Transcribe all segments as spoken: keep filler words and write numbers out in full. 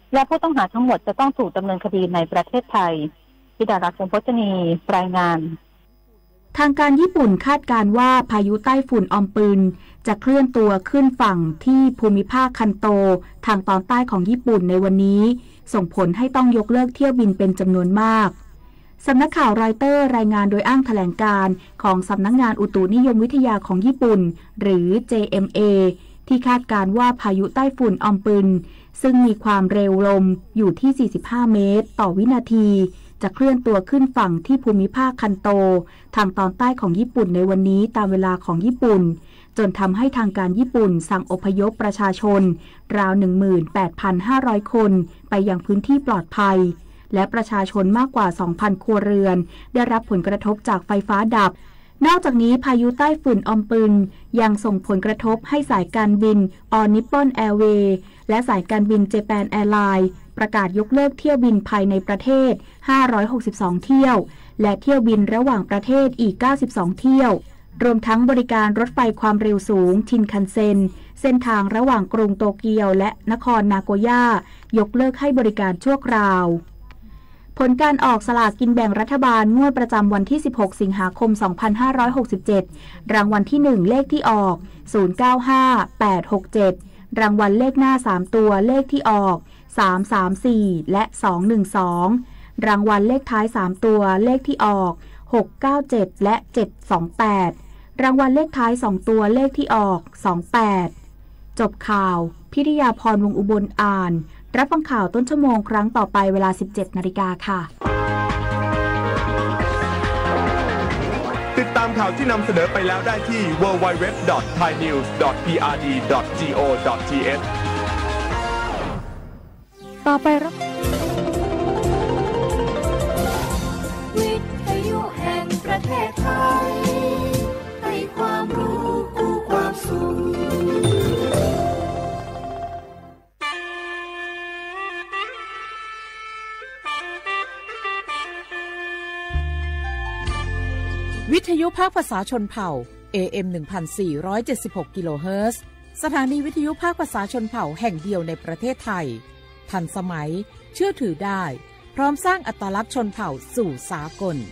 และผู้ต้องหาทั้งหมดจะต้องถูกดำเนินคดีในประเทศไทยธิดารักษ์ คงพจนีรายงานทางการญี่ปุ่นคาดการณ์ว่าพายุใต้ฝุ่นออมปืนจะเคลื่อนตัวขึ้นฝั่งที่ภูมิภาคคันโตทางตอนใต้ของญี่ปุ่นในวันนี้ส่งผลให้ต้องยกเลิกเที่ยวบินเป็นจำนวนมากสำนักข่าวรอยเตอร์รายงานโดยอ้างแถลงการณ์ของสำนักงานอุตุนิยมวิทยาของญี่ปุ่นหรือ เจ เอ็ม เอ ที่คาดการณ์ว่าพายุใต้ฝุ่นออมปืนซึ่งมีความเร็วลมอยู่ที่สี่สิบห้าเมตรต่อวินาทีจะเคลื่อนตัวขึ้นฝั่งที่ภูมิภาคคันโตทางตอนใต้ของญี่ปุ่นในวันนี้ตามเวลาของญี่ปุ่นจนทำให้ทางการญี่ปุ่นสั่งอพยพประชาชนราว หนึ่งหมื่นแปดพันห้าร้อย คนไปยังพื้นที่ปลอดภัยและประชาชนมากกว่า สองพัน ครัวเรือนได้รับผลกระทบจากไฟฟ้าดับนอกจากนี้พายุใต้ฝุ่นออมปืนยังส่งผลกระทบให้สายการบิน All Nippon Airways และสายการบิน Japan Airlines ประกาศยกเลิกเที่ยวบินภายในประเทศห้าร้อยหกสิบสองเที่ยวและเที่ยวบินระหว่างประเทศอีกเก้าสิบสองเที่ยวรวมทั้งบริการรถไฟความเร็วสูงชินคันเซ็นเส้นทางระหว่างกรุงโตเกียวและนครนาโกย่ายกเลิกให้บริการชั่วคราวผลการออกสลากกินแบ่งรัฐบาลงวดประจำวันที่สิบหกสิงหาคมสองพันห้าร้อยหกสิบเจ็ดรางวัลที่หนึ่งเลขที่ออกศูนย์ เก้า ห้า แปด หก เจ็ดรางวัลเลขหน้าสามตัวเลขที่ออกสาม สาม สี่และสอง หนึ่ง สองรางวัลเลขท้ายสามตัวเลขที่ออกหก เก้า เจ็ดและเจ็ด สอง แปดรางวัลเลขท้ายสองตัวเลขที่ออกสอง แปดจบข่าวพิริยาพรวงศ์อุบลอ่านรับฟังข่าวต้นชั่วโมงครั้งต่อไปเวลา สิบเจ็ดนาฬิกาค่ะติดตามข่าวที่นำเสนอไปแล้วได้ที่ ดับเบิลยู ดับเบิลยู ดับเบิลยู ดอท ไทยนิวส์ ดอท พี อาร์ ดี ดอท จี โอ ดอท ที เอชต่อไปรับวิทยุแห่งประเทศไทยให้ความรู้คู่ความสุขวิทยุภาคภาษาชนเผ่า เอ เอ็ม หนึ่งพันสี่ร้อยเจ็ดสิบหก กิโลเฮิรตซ์ สถานีวิทยุภาคภาษาชนเผ่าแห่งเดียวในประเทศไทยทันสมัยเชื่อถือได้พร้อมสร้างอัตลักษณ์ชนเผ่าสู่สากล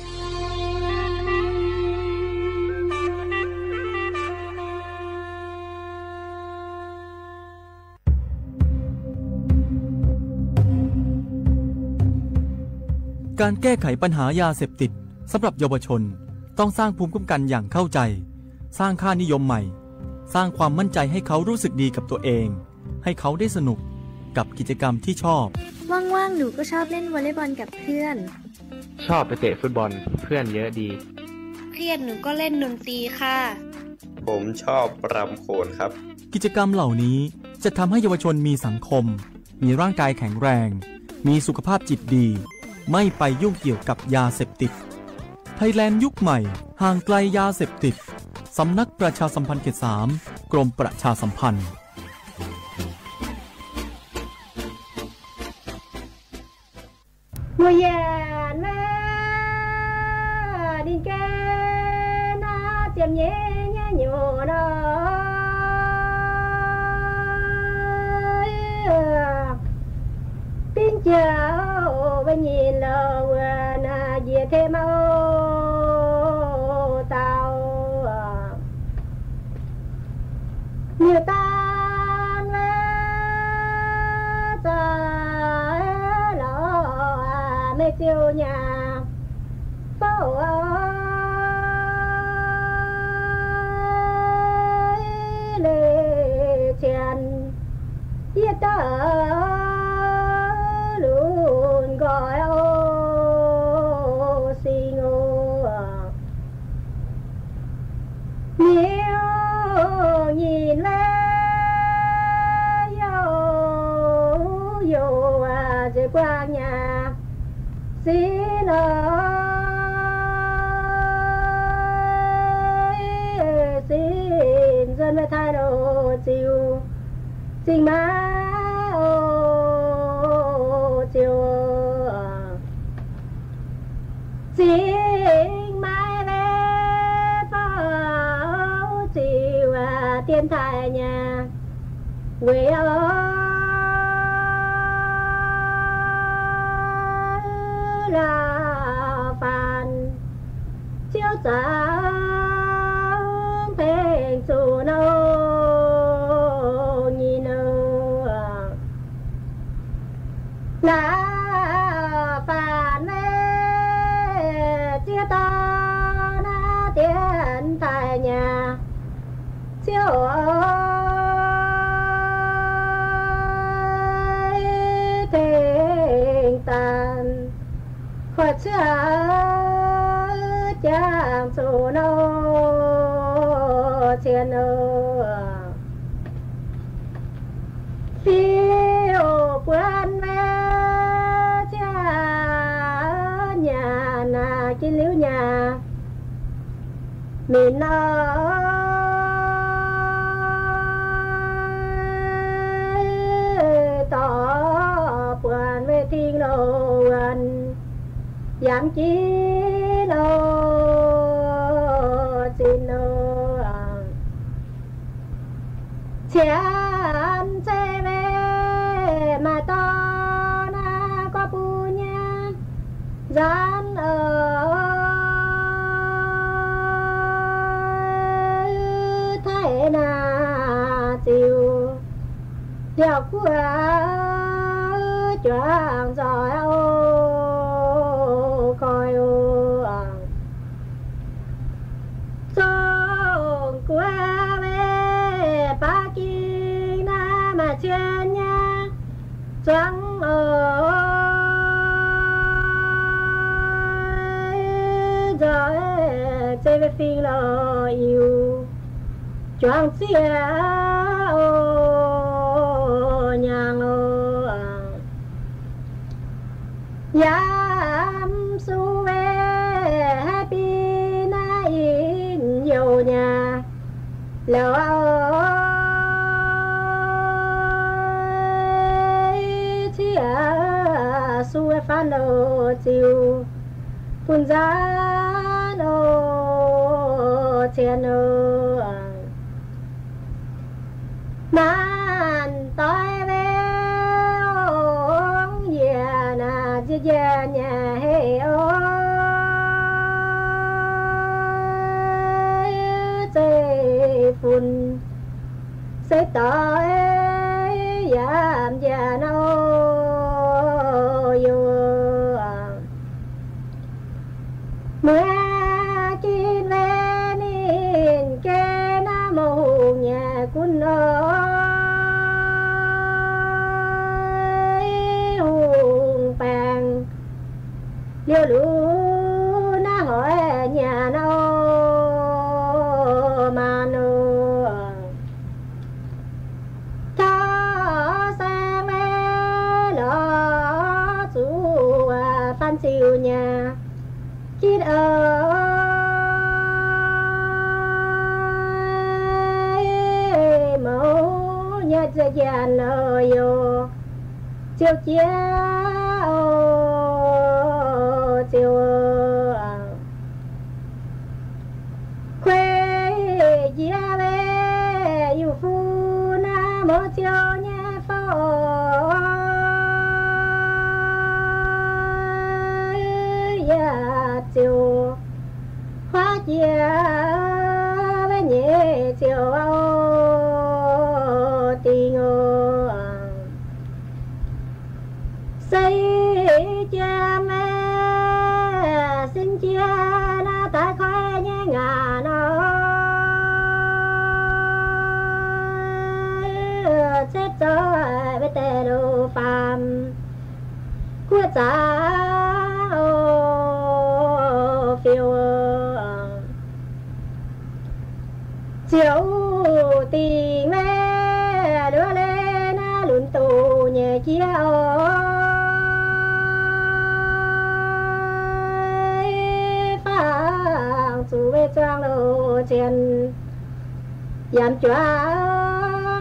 การแก้ไขปัญหายาเสพติดสำหรับเยาวชนต้องสร้างภูมิคุ้มกันอย่างเข้าใจสร้างค่านิยมใหม่สร้างความมั่นใจให้เขารู้สึกดีกับตัวเองให้เขาได้สนุกกับกิจกรรมที่ชอบว่างๆหนูก็ชอบเล่นวอลเลย์บอลกับเพื่อนชอบไปเตะฟุตบอลเพื่อนเยอะดีเครียดหนูก็เล่นดนตรีค่ะผมชอบรำโขนครับกิจกรรมเหล่านี้จะทำให้เยาวชนมีสังคมมีร่างกายแข็งแรงมีสุขภาพจิตดีไม่ไปยุ่งเกี่ยวกับยาเสพติดไทยแลนด์ยุคใหม่ห่างไกลยาเสพติดสำนักประชาสัมพันธ์เขตสามกรมประชาสัมพันธ์มวยแม่ดินแกน่าเจียมเย่เย่โยนะtin chào bên nhìn lầu na về thêm mau tao nhiều tan về ta lo mê tiêu nhà phố lê chèn yết ta gọi ô xì ngô nhiều nhìn lên yo yo à chạy qua nhà xin ơi xin dân với thái độ chiều xin má ô chiều xin mai về bao chiều à tiên thái nhà quê ơi sáng phèn chủ nâu nhìn nâu là phản mê chia ta na tiến tại nhà chiều ơi tình tàn khỏi chưa chàng chủ nô trên nô phiêu quên mê cha nhà na cái liễu nhà mình ơi tỏ quên mê thiên nô anh giảm chi nô xin nô chán xe về mà to na có bu nha dán ở thế na chiều đeo của choàng giỏi ô coi ô sông qua về ba kia na mà trên nha trắng ở rồi chơi về phi lo yêu choàng chia ô nhàng ô yam su về happy na in nhiều nhà lâu ơi chia su phan đồ chiều phun giá đồ chén đồ man tối về ông nhà na chia chia nhà hay ơi chơi phun sẽ tới giảm già nâu yêu mưa kín về nín kê na mồ nhà quân ơi hùng bàng liêu lũ na hỏi nhà nâu mà nô cho sang mê nó chú phan siêu nhà kít ơi mẫu nhật ra dàn ơi yo chiều chia ô chiều khuê chia về yêu phu na mơ chiều nhà phó chiều hoa chia với nhẹ chiều âu tình ô xây cha mẹ xin chia na tại khoe nhé ngà nó chết rồi với tê đồ phàm của cha phiêu chiều tình mẹ đưa lên lùn tù nhẹ chia phang chú về trang lô trên yam choáng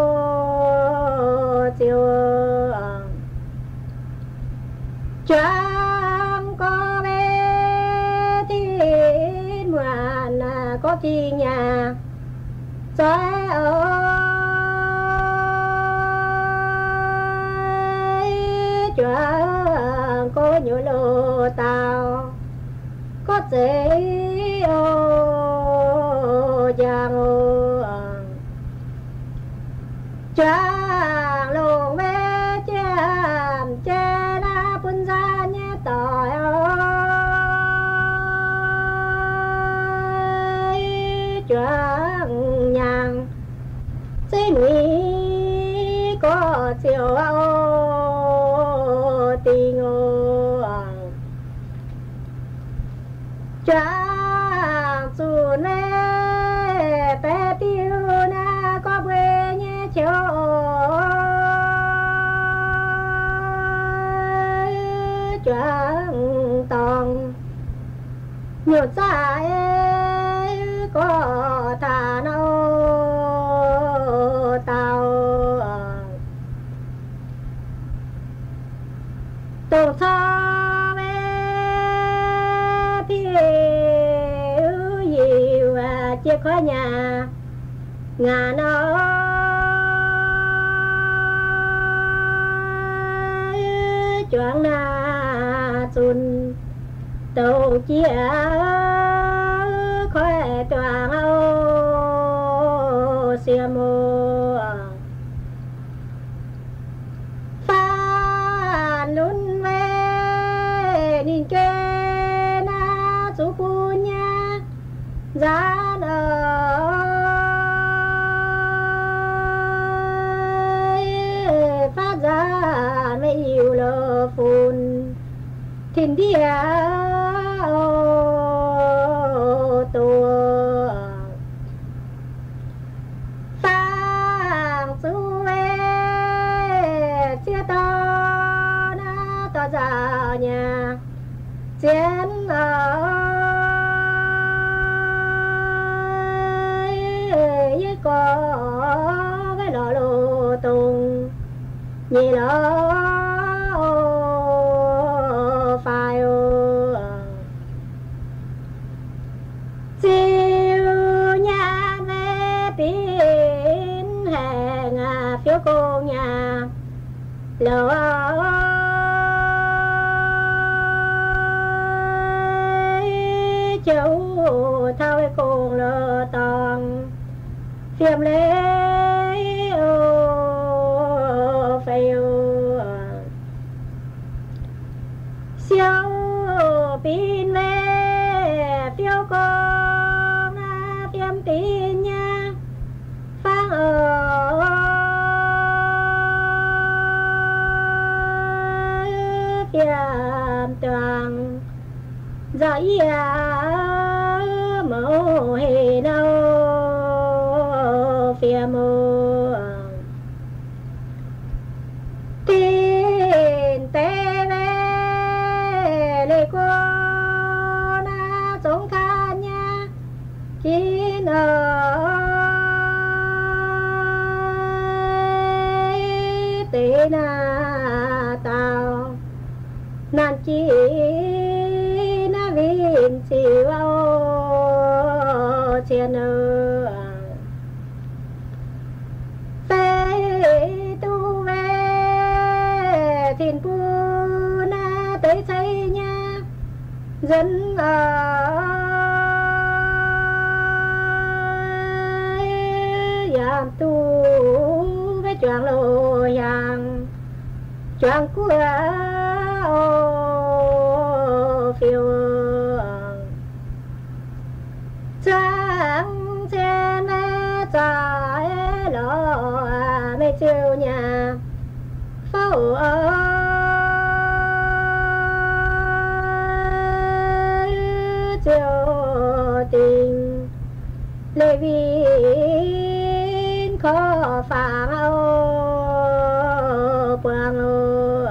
ô chiều choáng có bé thiên ngoan có chi nhà trái ơi choáng có nhũ lô tao có dễ ô giang ô chàng lồng về chạm chè na bún ra nhé tỏi ơi chàng nhàng dây núi có chiều ô tình ô chàng xuân mê bé tiêu na có quê nhé chiều chàng tòng nhiều trái có thà nâu tàu tổ cho bé phía yêu chiếc khóa nhà ngà nó choáng na xuân tàu chia khóe toàn âu xìa mô phan lún về nhìn kê na chú cu nha giá đời phát ra mấy yêu lơ phun thiên địa tua phang su về chia to na to ra nhà chiến ơi có với lò lô tung nhị lò phải chiều nhà về pin hàng phiếu cô nhà lò cháu thao cùng lò tòng phiêm lễ ô phèo siêu pin về phiếu cô na phiêm tin nha phang ở phiêm toàn dạy mẫu hề đâu phía mô tin tê về lê cô na giống khá nha kín ơi tê na tao nan chi na vin chiều âu chiên ơ tu về thìn pu na tới xây nha dân ơi yam tu về choàng lô yang choàng cua ô phiêu trắng trên trái lò mê chiều nhà phao ơi chiều tình lê viên khó phàng âu quang âu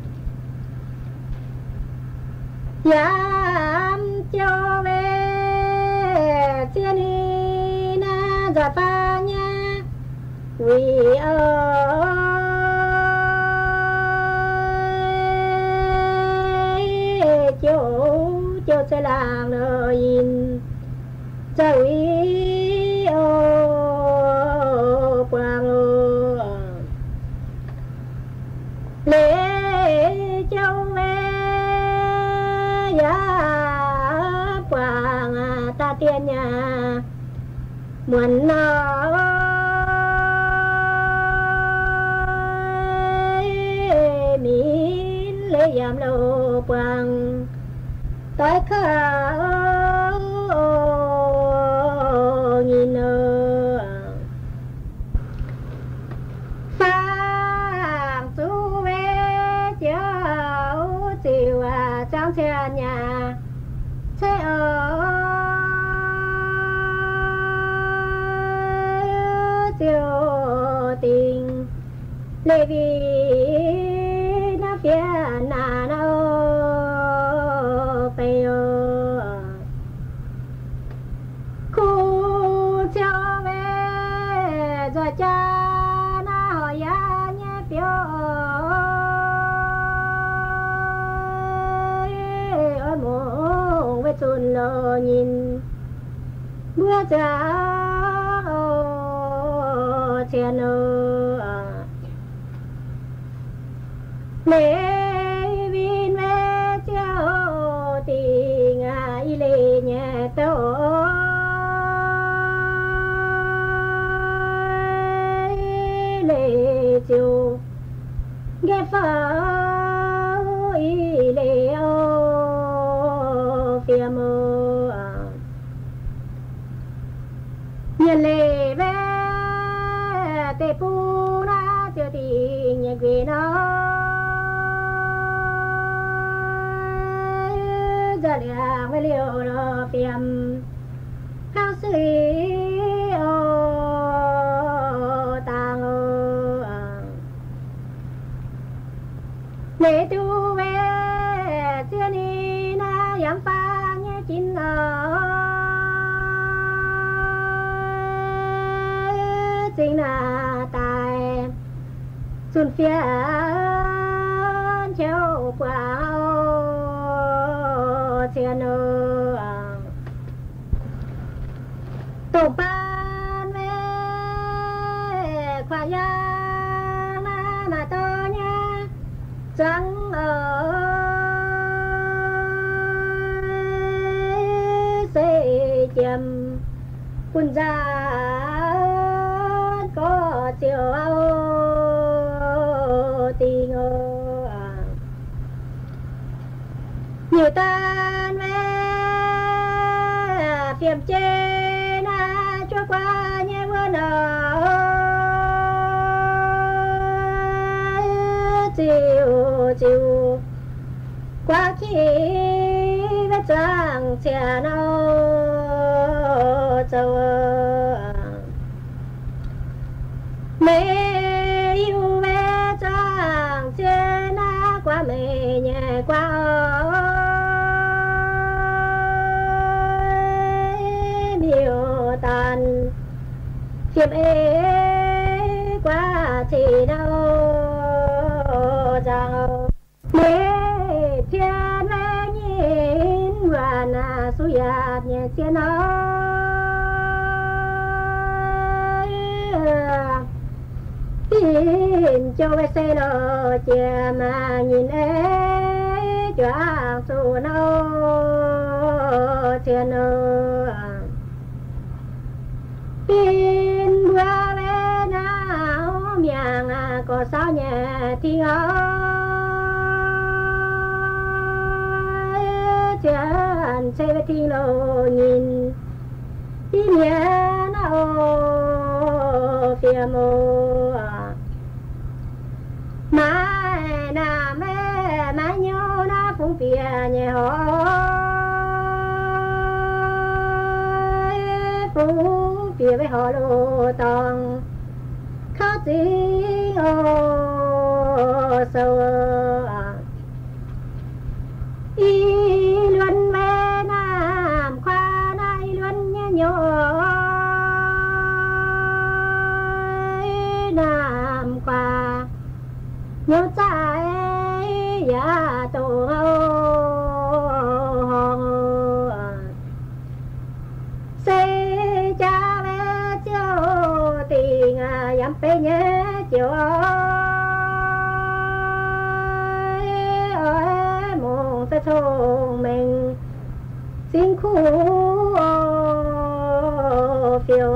yam cho về chia ni na giọt pha nha vì ơi chiều chiều sẽ làng nơi in trời ô quang ô lễ châu về giá quang ta tiền nhà muốn nói min lệ yam lô quang tối khao nhìn nơ phang su về cháu chiều à trong xe nhà xe ở chiều tình lệ vì nó phía nà nó phải ở khu cho về rồi cha nó hỏi ya nhé phiếu ôi mồ với chun lo nhìn bữa cha chén ơ lệ vin về cháu tình ai lệ nhẹ tao lệ chiều ghé pháo y lệ ô phía mơ nhận lệ về tê pu na chưa tình nhẹ quê nó giờ là với liều nó phiền khao suy ô tàng ô lệ tu về chưa ni na yam pha nhé chín ở chính là tài xuân phía chéo quả chén ơ tổ ban về khoa ya na na to nha trắng ở xây chìm quân gia có chiều âu tình ơ nhiều tan về phiền chê na cho qua nhé vừa nở chiều chiều qua khi vết trăng chè nâu châu mẹ yêu về trăng chè na qua mẹ nhẹ qua nhiều tàn phiền ê qua thì đâu rằng mẹ thiên mẹ nhìn và na su ya nhẹ thiên nó tin cho về xe lo chè mà nhìn ê cho su nâu thiên ơ tin bữa về nào miệng có sao nhẹ thì ơi chân xe về thì lo nhìn tin nhẹ nào phía mô mai na mẹ mai nhớ na phung phía nhẹ họ phung phía với họ lô tòng khó gì ô sâu y luôn về nam khoa này luôn nhẹ nhớ nam khoa nhớ trái ya tổ xây cha về chiều tình yam pe nhé chiều ơi mong ta thông mình xin khu phiêu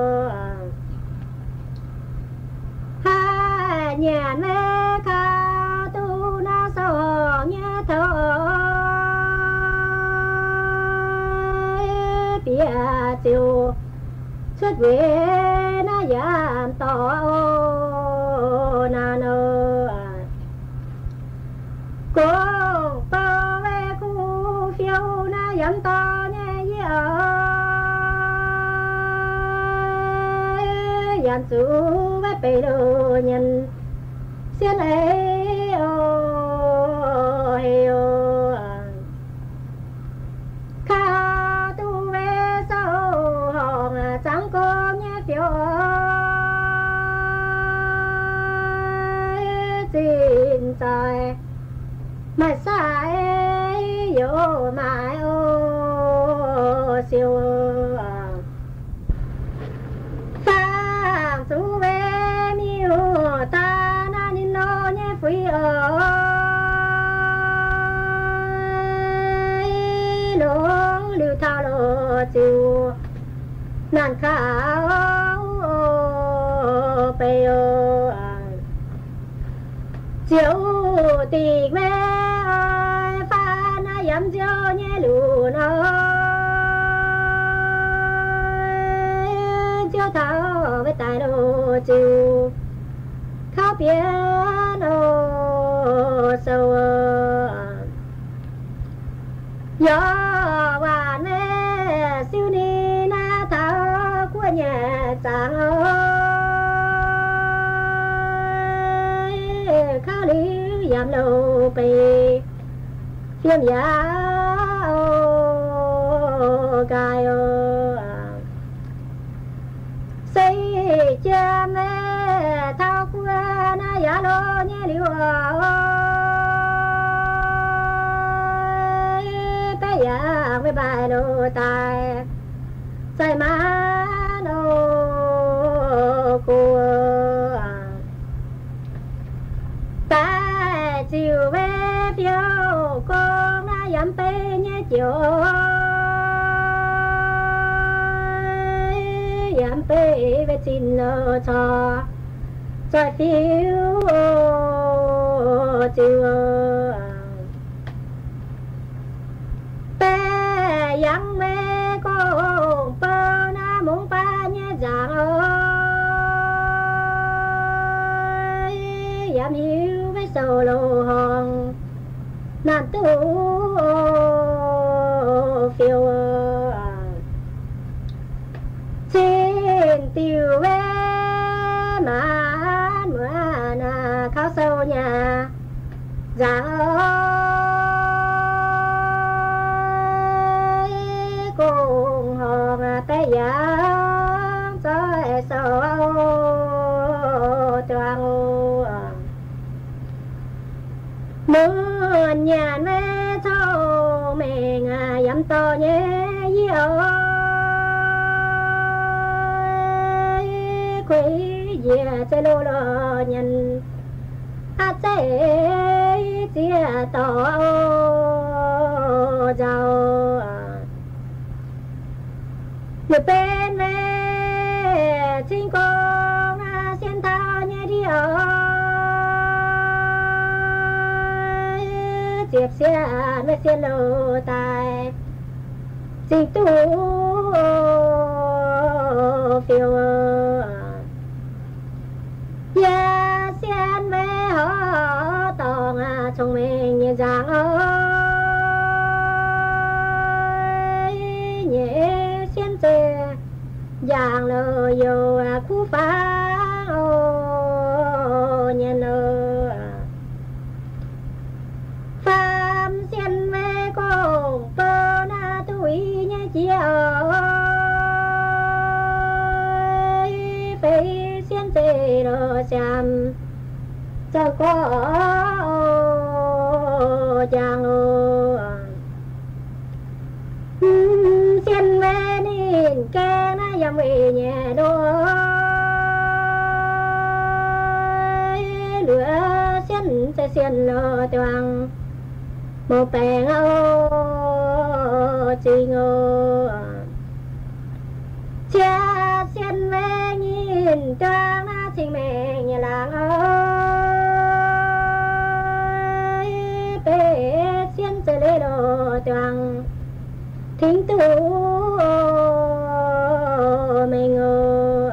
hai nhà mẹ cao tu na sầu nhà thọ bia chiều xuất về na giảm tỏ na nơ cô bao về khu phiêu na giảm tỏ nhẹ dở giảm chú với bề đồ nhân xiên ấy ô hê ô khá tu về sâu hòn trắng cô nhé phiêu xin trời mà sai vô mãi ô siêu phang su về miu ta na ni no nhé phi ơi lỗ liu thao lỗ chiu nan khao bê ơi chiều tì mẹ ơi pha na yếm chiều nhé lù nó chiều thao với tài đồ chiều khao biển ô sâu gió và mẹ siêu ni na thao của nhà sáng khao lý giảm lâu bề phiêm giá ô gai ô xây cha mẹ thao qua na giá lô nhé liu bé giá với bài đồ tài say má nô cô ta chiều về phiêu con na dám bê nhé chiều dám bê về xin lỡ cho cho phiêu chiều bé dám mê con bơ na muốn ba nhé giang ơi dám hiu với sầu lô hòn nan tu phiêu trên tiêu về mà mưa na khao sâu nhà giang ơi cùng hòn té giang soi sâu choang mưa nhà mẹ thâu mẹ ngà dám to nhé yêu quê về chơi lô lô nhân à chơi chia to giàu người bên mẹ chính con xiên thao nhé đi ở chiếc xe với xe lô tài chính tu phiêu ya xe mẹ họ tòng trong mình như giang ơi nhẹ xiên xe giang lơ yêu khu phá ô nhân ơi phàm xiên mẹ con bơ na tuổi nhé chiều phải xiên tê đồ chăm cho có chàng xiên mẹ nín kê na dầm về nhẹ đôi lửa xiên sẽ xiên lơ toang một bè ngô chi ngô chia xiên về nhìn trang na trình mẹ nhà làng ơi bê xiên chơi lê đồ toàn thính tu mình ngờ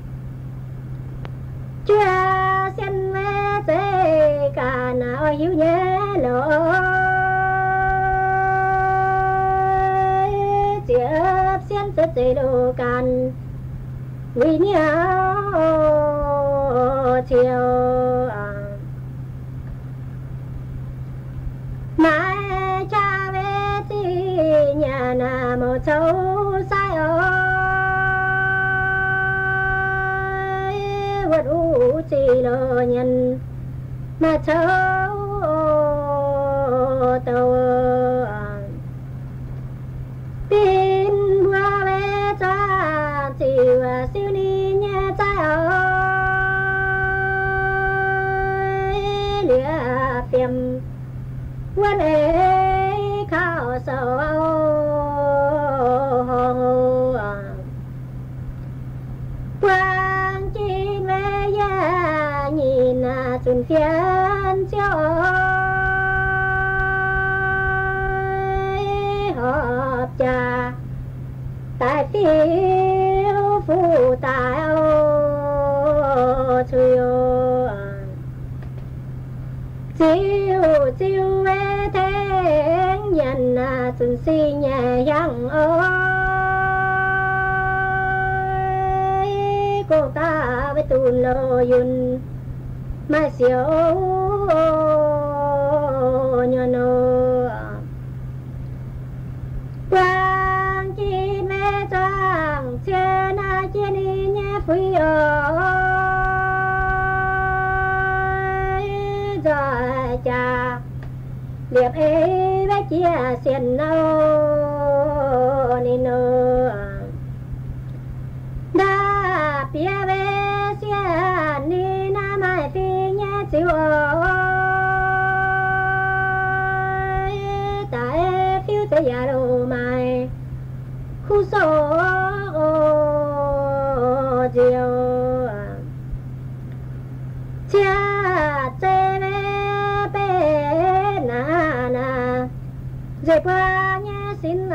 chia xiên về chơi cả nào hiếu nhé lỡ chia xiên chơi chơi đồ can vì nhau chiều mai cha về thì nhà nào một châu sai ơi vật u chỉ lo nhân mà châu tàu tin qua về cha chiều siêu ni nhà cha ơi lìa phèm quân ấy khao sầu quang chi mẹ ya nhìn xuân phiên chiếu họp cha tại phiêu phụ tại ô chiều chiều chiều về thế nhận xuân si nhẹ nhàng ơi cô ta với tuôn lô yun mai siêu nhờ nô quang chi mẹ trang trên na trên đi nhé phi ơi rồi cha liệp ấy với chia xiên nâu ni nô đa bia về xiên ni na mai phi nhé chiều ơi tại phiêu tới nhà đồ mai khu số chiều cha chê mê bê na na dễ qua nhà xin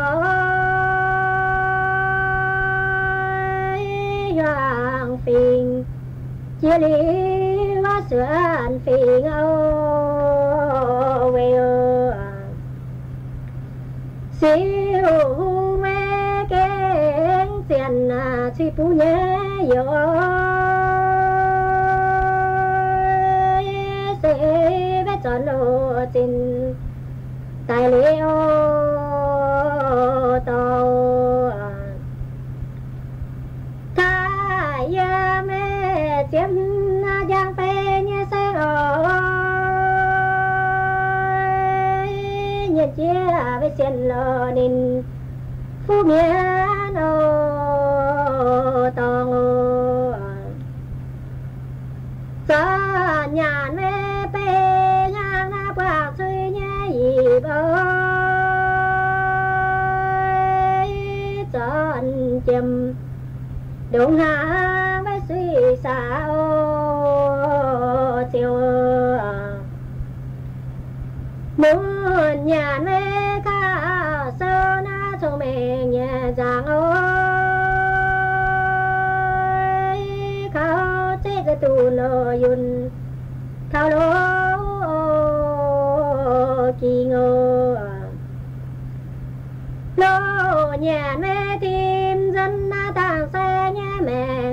ơi hoàng phình chia lý hóa sửa phình âu về siêu mê kén tiền chi phú nhé yo sẽ vết tròn lộ trên tài liệu tàu thái mê chiếm giang phê nhé xe nhận chia với xiên lò nên phú miên ô tòng ô cho nhà mê bê ngang na bạc suy nhé dì bơi chọn chìm đúng hàng với suy sao chiều muốn nhà mê ca sơ na cho mẹ nhà giang ơi khao chế cái tù lô yun khao lô kỳ ngô lô nhà mẹ tìm dân na tàng xe nhà mẹ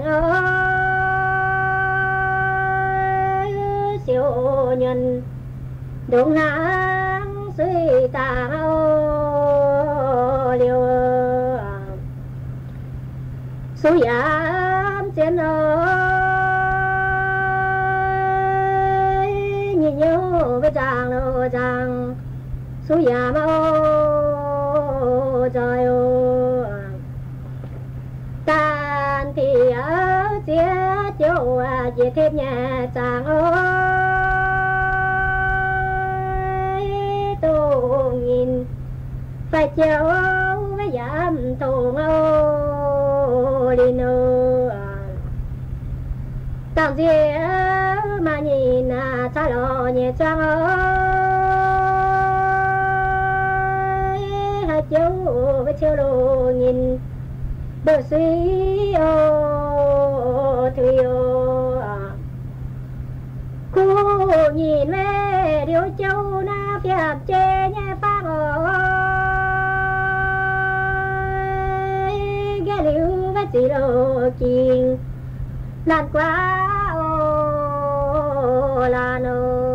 ơi siêu nhân đúng nắng suy tao liều suy ám trên ơi nhìn nhau với chàng lô chàng suy ám ô trời ơi tan thì ở chết chỗ về thêm nhà chàng ơi tô nhìn phải chiều với giảm thùng ô tạm dịa mà nhìn à cha lo nhẹ trang ơi hạt dấu với chiều đồ nhìn bờ suy ô thủy ô cô nhìn về điều châu na phiệp chê nhẹ phang ơi ghé liu với chỉ đồ kinh làn quá ô làn ô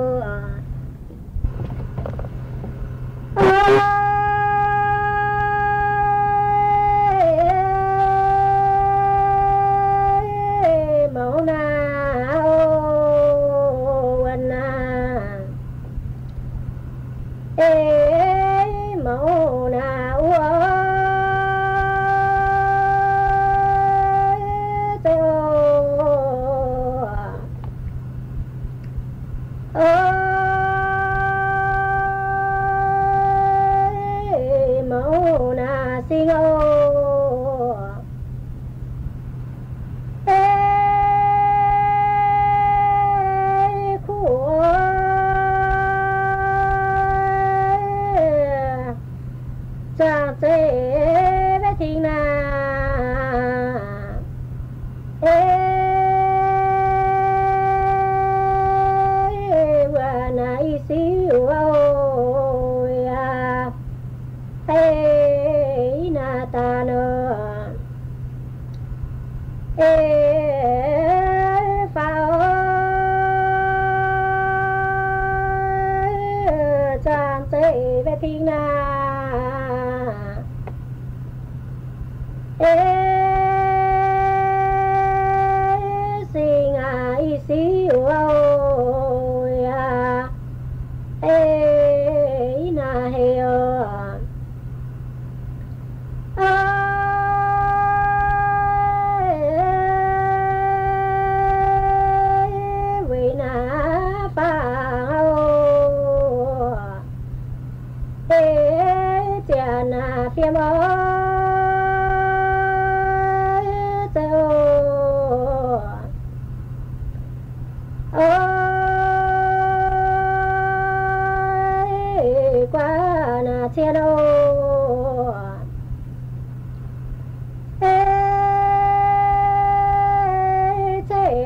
mẫu na ô anh na ê mẫu na ô mẫu na sinh ô cha chế với thiên na ê và nãy xíu ôi à ê na ta nơ ê phao cha chế với thiên na ê xin ai xíu ôi à ê na heo vì na phao ê cha na phiêm ơi qua na chia đô ê chế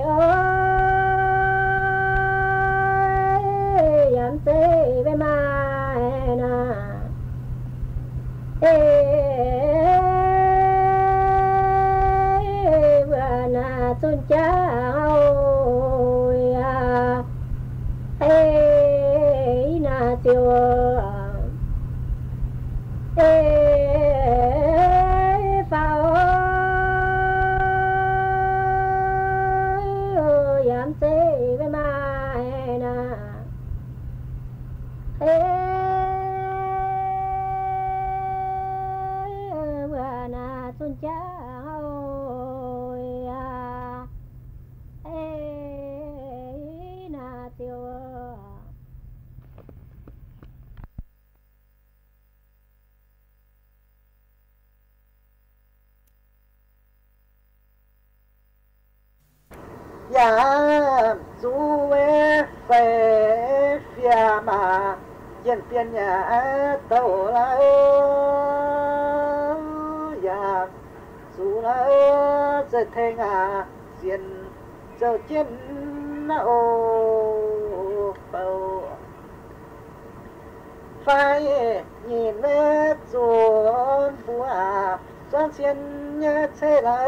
ơi yam chế về mai na ê vừa na chun cha ôi à ê na tiêu ê phao yam chế với mai na ê vừa na chun cha ôi à ê na tiêu ya du về về phía mà dân tiền nhà tàu là ya du là rất thế ngà diện dầu chiến ô bầu phải nhìn về ruộng bùa doan chiến nhà thế là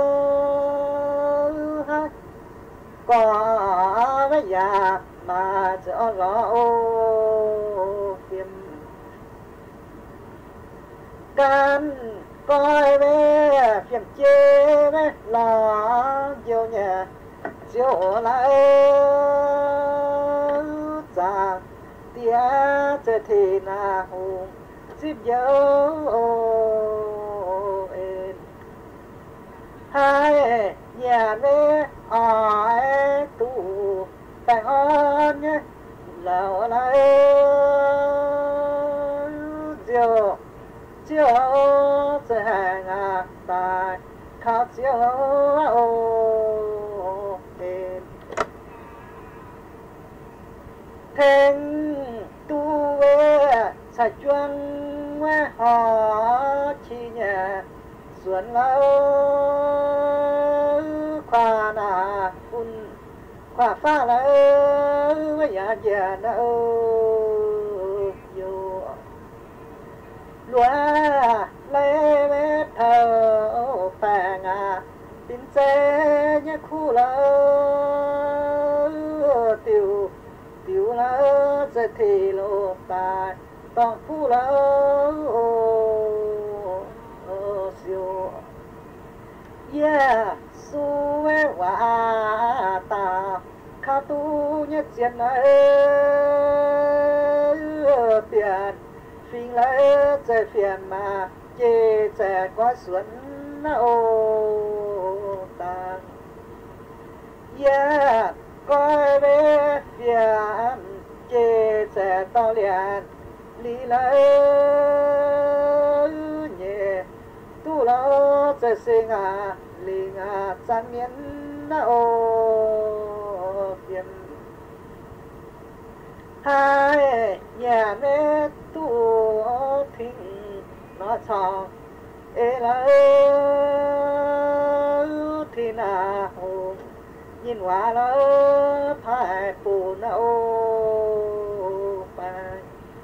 có với nhà mà cho lo phim can coi về phim chê với lo nhiều nhà chiều lại già tia chơi thì na hùng giúp dấu hai nhà mẹ ai tu tại on nhé lão lại chiều chiều sẽ hàng à tại khao chiều ô em thèn tu về sa chuang qua họ chi nhà xuân lâu khoa na un khoa pha lâu với nhà già đâu yêu lúa lấy mét thầu phèn à tin xe nhé khu lâu tiêu tiêu lâu sẽ thì lô tài tòng khu lâu siêu yeah su ve wa ta kha tu nhé chiến ấy tiền phiền lấy sẽ phiền mà chê sẽ có xuân ô ta yeah coi về phiền chê sẽ to liền lý lấy nhẹ tu lo sẽ sinh à lý à trang miến ô phiền hai nhà mẹ tu thinh nó chọn ê là thì nào nhìn qua nó phải bù nó phải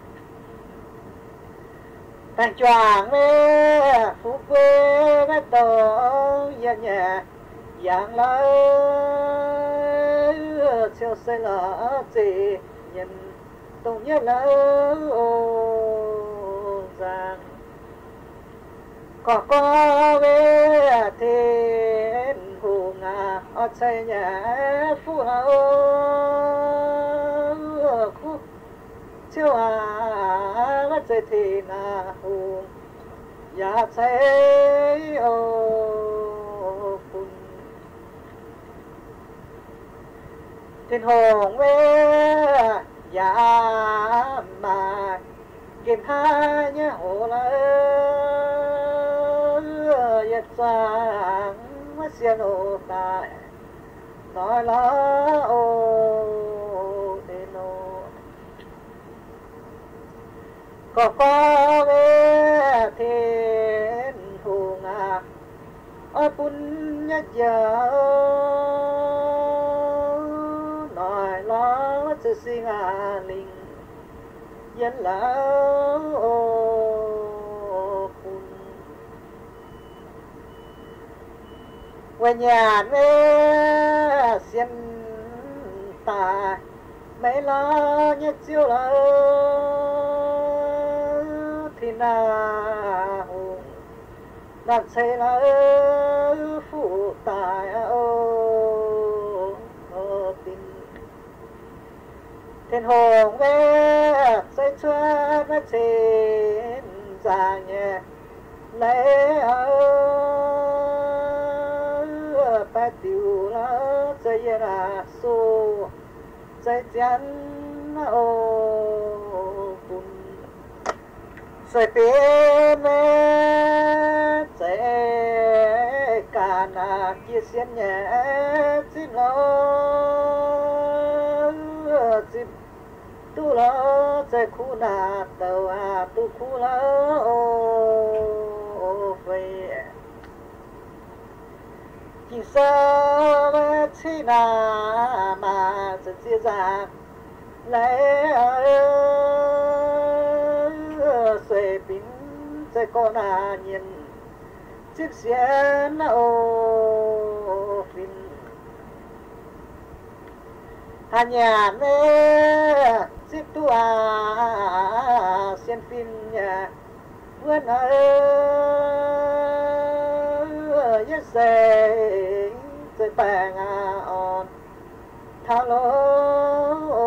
thành choàng mê phú quê mê tổ nhà nhà dạng lỡ chiều xây lỡ gì nhìn tùng nhất lỡ giang có có về thiên hùng à ở xây nhà phú hậu khu chiều à mất chơi thì na hùng nhà xây ô phun thiên hùng về nhà mà kiếm hai nhé hồ lỡ yết sang mất xiên ô tài nói là ô đê nô có có về thiên hùng à ôi bún nhất giờ nói là sự sinh à linh dân là ô bún quê nhà mê xiên ta mấy lo nhất chiêu là thì nào đặt xây là phụ tài ô tình thiên hồn về xây chuan nó trên già nhẹ lấy ở ba tiêu là xây là số xây chắn ô bùn xây bên mẹ xây cả na kia xiên nhẹ xin lo xin tu lo xây khu na tàu à tu khu lo ô về chỉ sao mà chỉ na mà sẽ chia ra lấy xây pin xây con à nhìn chiếc xe ô pin hà nhà mê chiếc tu à xiên pin nhà vươn ở nhất xây xây bàng à on thao lô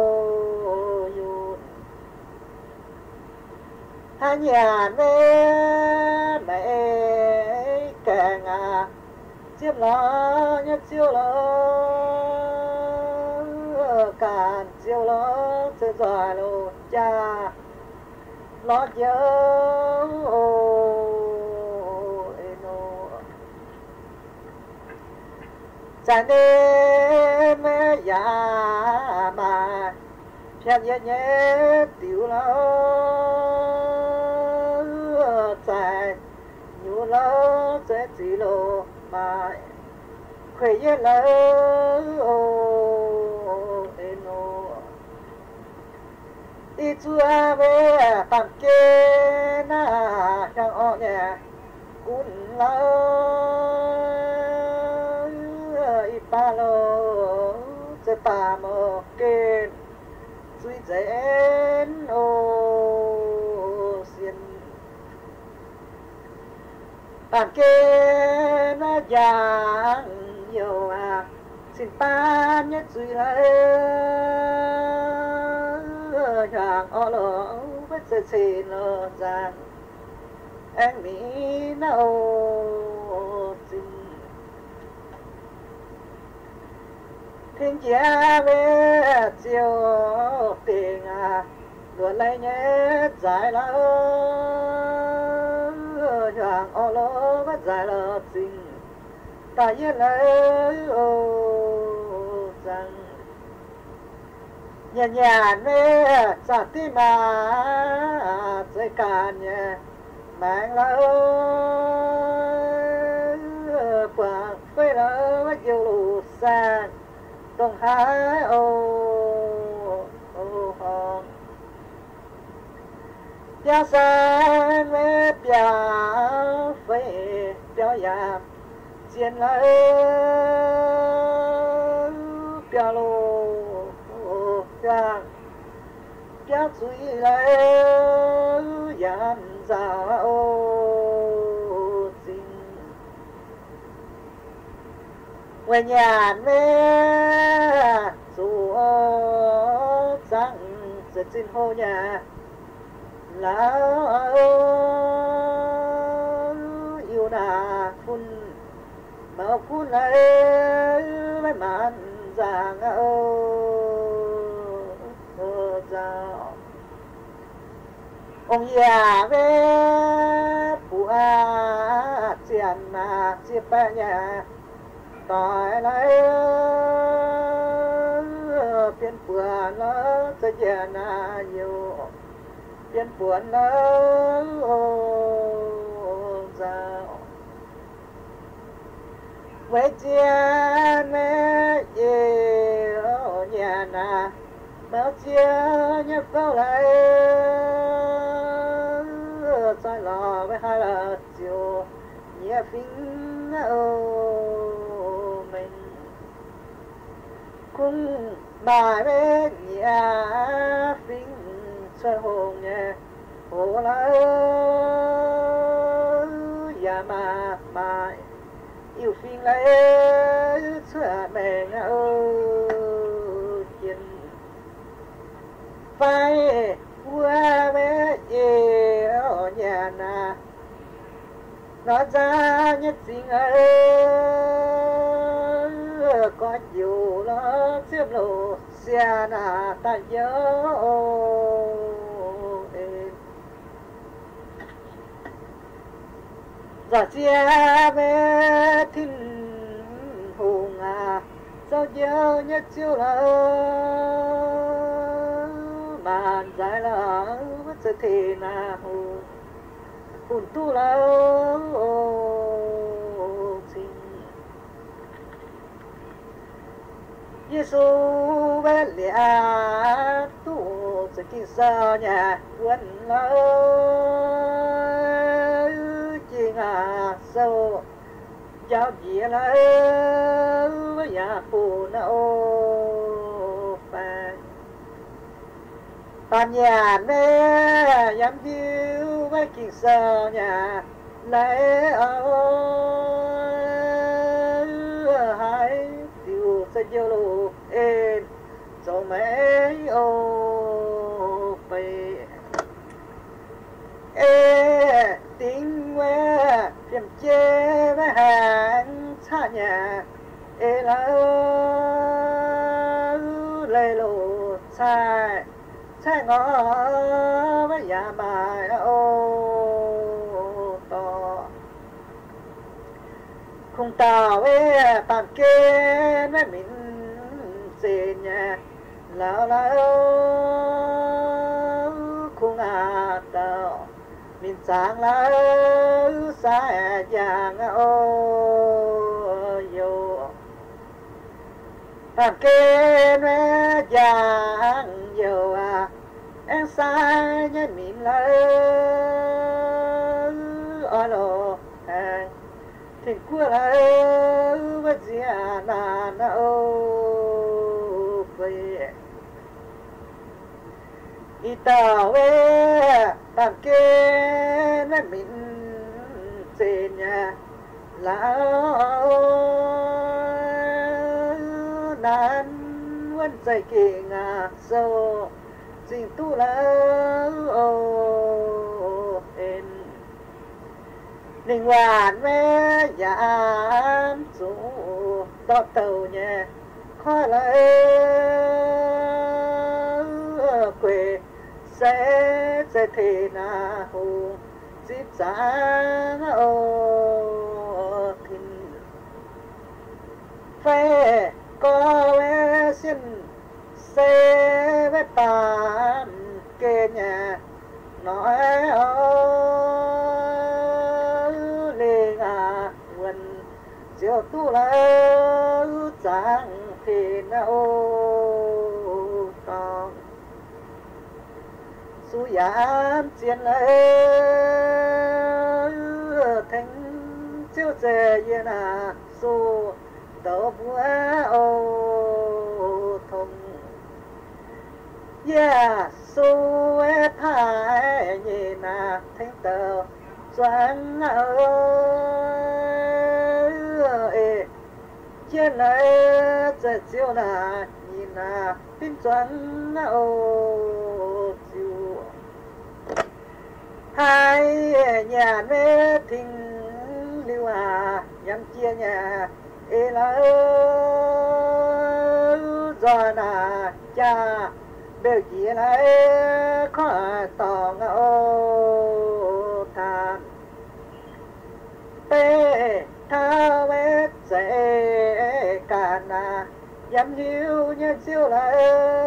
hai nhà mẹ mẹ càng à chiếc lo nhất chiêu lo càn chiêu lo chơi giỏi lô cha lo nhớ eno cha nên mẹ già mà phiền nhẹ nhẹ tiểu lâu dài nhiều lâu sẽ chỉ lộ mà khỏe nhẹ lâu eno đi chua về tạm kê na đang ở nhà cún lâu ít ba lô sẽ tạm ở kê suy dễn ô xiên tạm kê na giang nhiều à xin ba nhất suy lấy hàng ở lỡ với sự xin lỡ rằng anh mỹ nào xin thiên gia về chiều tình à luôn lấy nhé giải lỡ hàng ở lỡ với giải lỡ xin ta yên lấy rằng nhà nhà nè sa tí mà dây càn nhé mang lỡ quảng phê lỡ với nhiều lù sang đông hái ô ô hòn gia sang với bia phê béo yàm chiến lỡ bia lô bia bia suy lỡ yàm già ô xin về nhà mẹ dù rằng sẽ xin hô nhà là yêu nà phun mà phun lại với màn giang ô giàu ông già về phụ à tiền mà chia ba nhà tỏi lấy phiên buồn nó sẽ già na nhiều phiên buồn nó giàu với chia mẹ yêu nhà na bao chia nhấp vào lại sai lò với hai là chiều nhẹ phím ô mình cũng bài với nhẹ phím xoay hồn nhẹ hồ lá nhà mà bài yêu phím lấy xưa mẹ ô chuyện phải qua với yêu nhà na nó ra nhất tình ơi có nhiều nó xiêm lộ xe na ta nhớ giờ xe về thinh hùng à sao nhớ nhất chiều là màn dài là mất sự thì na hùng hồn tu lâu xin Giêsu bên lìa tu sẽ kinh sao nhà quân lâu chỉ ngà sâu giáo gì lâu với nhà phụ nâu phàn Tàn nhà mẹ dám yêu với kinh sao nhà lấy áo hai tiêu sẽ yêu lô ên cho mấy ô bề ê tính quê phiền chê với hàng xa nhà ê lâu lê lô sai sai ngõ với nhà bài ô to không tao với tạm kê với mình xin nhà lão lão khung à tao mình sáng lão xa giang ô yo hàng kê mẹ giang yo à em sai nhớ mình lão ở lô hàng thì của lão với gia na na ô về y tao về tạm kê nó mình trên nhà lão nan vẫn dậy kỳ ngà sâu xin tu lão ô em linh hoàn mẹ giảm số đo tàu nhà khó lấy quê sẽ sẽ thế nào dịp sáng ô thìn phê có lẽ xin xe với bàn kê nhà nói ô lê ngà quần chiều tu lỡ sáng thì nào con su yam chiến lấy thành chiếu dè yên à su tàu búa ô thông yeah su ép hai nhìn à thành tàu xoắn ơi chiến lấy dè chiếu là nhìn à pin xoắn ô chiếu hai nhà mẹ thình lưu à nhắm chia nhà ê lỡ do là cha bèo chia lại khó tòng ô than tê thao mẹ dễ cả na nhắm hiu như chiêu lại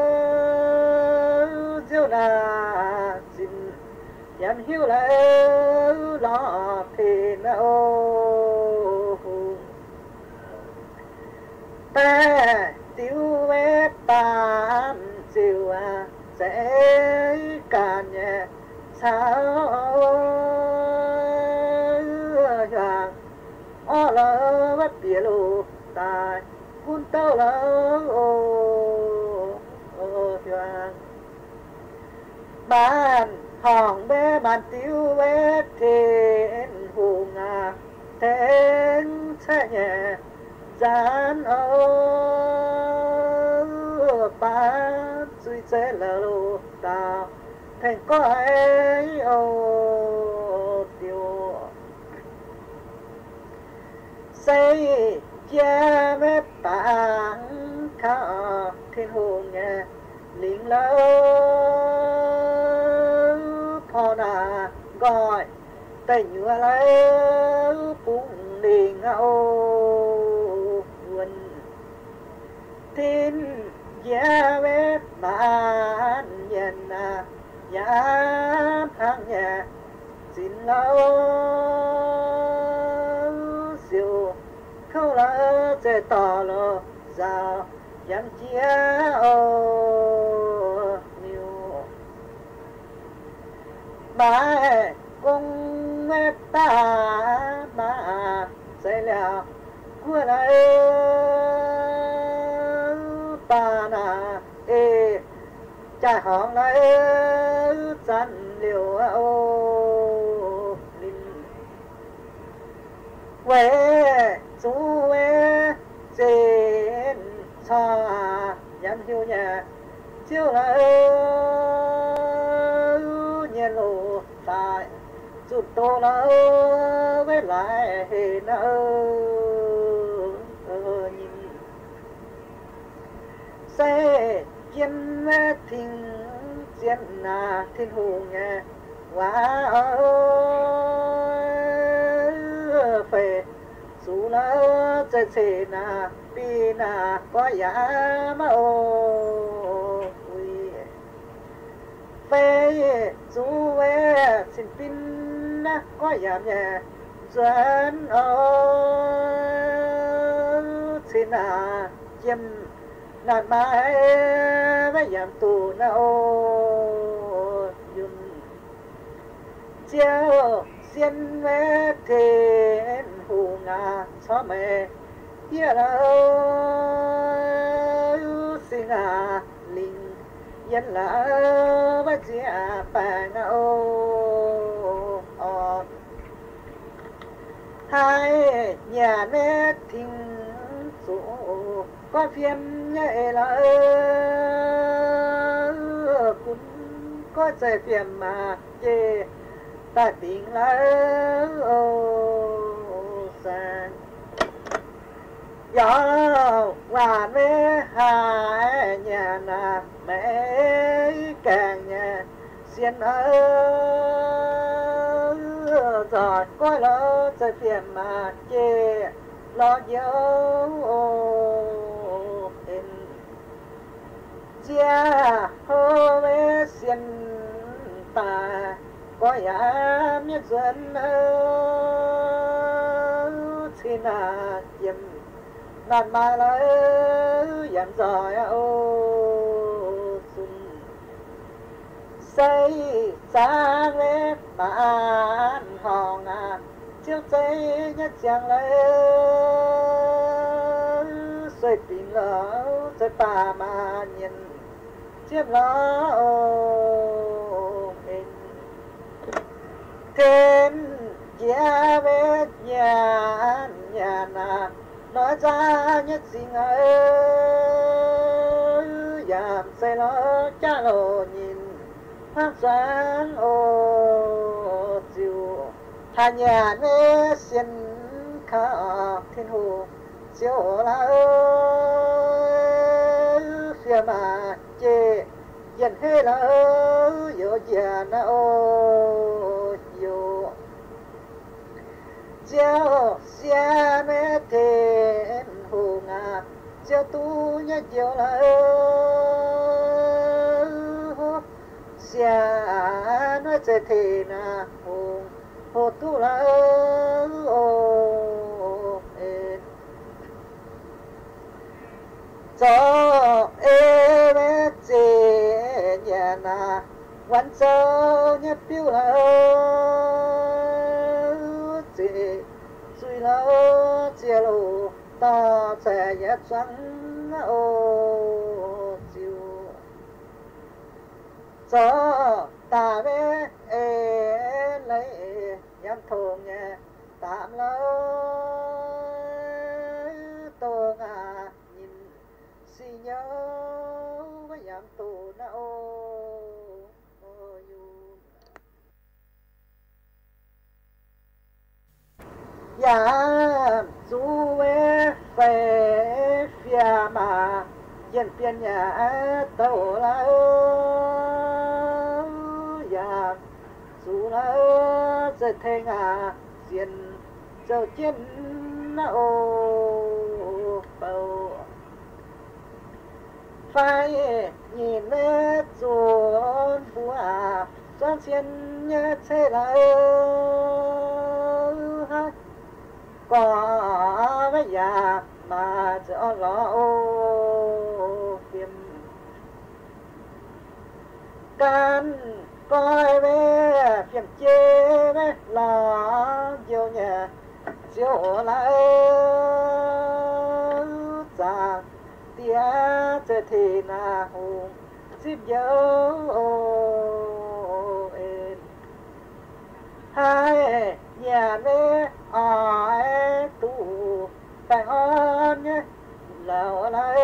chiêu là xin nhắm hiu lại lo thì ô ta tiêu vết bàn chiều à sẽ cả nhà sao hoàng ô lỡ bắt bìa lù tài cuốn tao lỡ ô ô hoàng bàn hòn bé bàn tiêu vết thiên hùng à tên xe nhẹ gian ô ba suy sẽ lỡ lù tao thành có ấy ô tiêu xây cha mẹ bạn khá thiên hùng nhà lính lỡ phò nà gọi tay nhựa lấy bụng đình ô quần thiên gia mẹ bạn nhận à giá hàng nhà xin lâu siêu không lỡ sẽ tỏ lỡ sao dám chia ô nhiều ba cùng mẹ ta mà sẽ là của lại ba na ê trái hòn lại chăn liều ô linh quê chú quê trên cho nhắn hiu nhà chiếu lại nhiên lộ tại chút tô lỡ với lại hình nhìn xe chiến thình chiến na thiên hùng nhà quá phê sú lỡ chơi chơi na pi na có giá mà ô ไปจูเวสินปินนะก็ยามแย่จวนเอาสินาเยี่ยมนานไม้ไม่ยามตูนะโอยุ่นเจ้าเสียนเวเทนหูงาชอบแม่เยี่ยเราสิงาลิงยันละว่าเจ้าแปงโอให้อย่าเน็ตทิ้งสู่ก็เพียงใหญ่ละคุณก็ใจเพียงมาเจตาติงละโอแสงยาวว่าแม่หายอย่านาแม่แกงเนี่ยเสียนเออจอดก็เราจะเปลี่ยนมาเจรอเยอะเห็นเจ้าโฮเวเสียนตาก็ยามยังจนเออที่นาเยี่ยมนานมาเลยยังจอยโอใส่จางเล็บมาอ่านห้องอ่ะเจ้าใจยัดจังเลยสวยปีนแล้วจะป่ามาเย็นเจียบล้อเห็นเทนยาเวทยานยานาน้อยจ้ายัดสิงเอ้ยยามใส่ล้อจ้าโลยินภาคสังโอจิวทานยาเนเสียนข้าเทียนหูเจียวลาเสียมาเจยันให้ลาโยยานาโอโยเจ้าเสียเมเทนหูงาเจ้าตู้ยาเจียวลาเสียน้อยใจเทนาโหโหตุลาโอเอ็นจอเอเวเจยานาวันเจ้าเนี่ยปิ้วลาเจสุยลาเจโลต่อใจยัดจังโอจิวจอตาเวเอเลยยำทงเนี่ยตามเลยโตงายินสิเยาว่ายำตูนะโออยู่ยามจูเวเฟเฟียมาเย็นเปลี่ยนยาโตแล้วสูลาจะเทงาเสียนเจ้าเจนนะโอเป่าไฟยินเมื่อจวนบัวจวนเสียนเยอะเทลาก็ไม่อยากมาจะอ้อนล้อโอเพียมกันก้อยเว้เพียงเจ้เว้ลาเยี่ยวเนี่ยเจียวลาจากเตียเจทีนาหูสิบเยอะเอ็นให้อย่าเว้อ้อยตู้แป้งอ่อนเนี่ยแล้วลา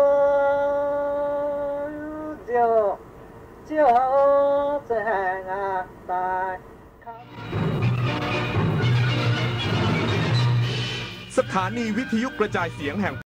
เจียวเจียวจะแหงอาตายสถานีวิทยุกระจายเสียงแห่ง